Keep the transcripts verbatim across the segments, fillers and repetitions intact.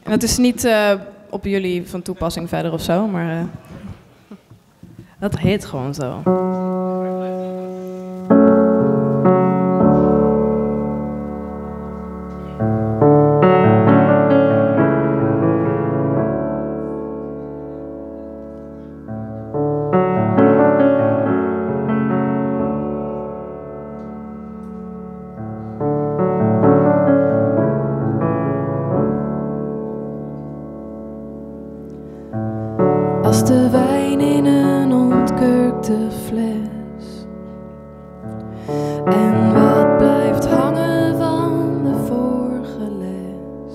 En het is niet uh, op jullie van toepassing verder of zo, maar uh, dat heet gewoon zo. Als de wijn in een ontkurkte fles en wat blijft hangen van de vorige les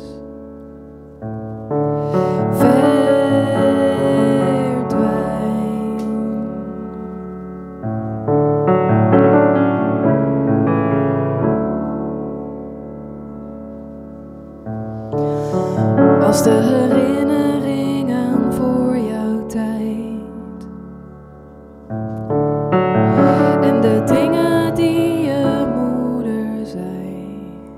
verdwijnt. Als de herinnering aan voor jouw tijd en de dingen die je moeder zei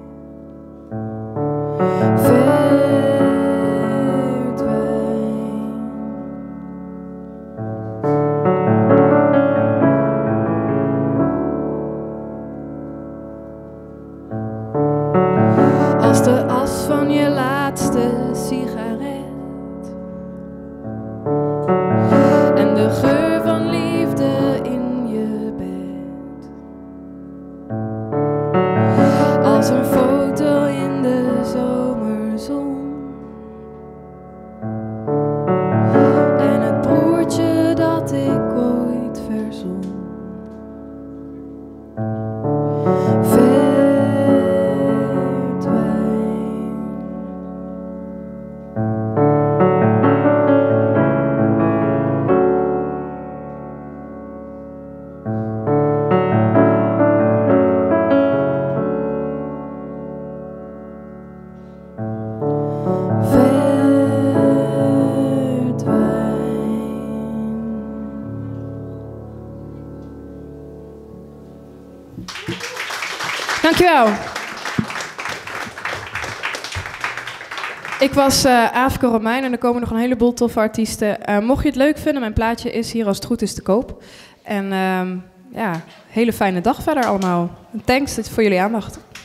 verdwijnt. Als de as van je laatste sigaret en de geur van liefde in je bed, als een foto in de zomerzon en het broertje dat ik ooit verzon. Dankjewel. Ik was uh, Aafke Romein en er komen nog een heleboel toffe artiesten. Uh, mocht je het leuk vinden, mijn plaatje is hier als het goed is te koop. En uh, ja, hele fijne dag verder allemaal. En thanks voor jullie aandacht.